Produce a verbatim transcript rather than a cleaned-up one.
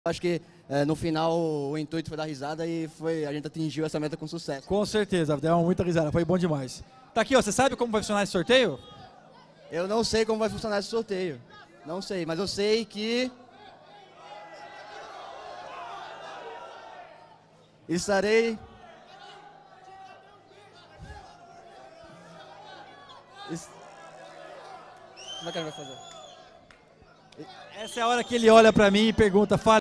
Acho que é, no final o intuito foi dar risada e foi, a gente atingiu essa meta com sucesso. Com certeza, deu muita risada, foi bom demais. Tá aqui, ó, você sabe como vai funcionar esse sorteio? Eu não sei como vai funcionar esse sorteio, não sei, mas eu sei que estarei... Es... Como é que ele vai fazer? Essa é a hora que ele olha pra mim e pergunta, fala.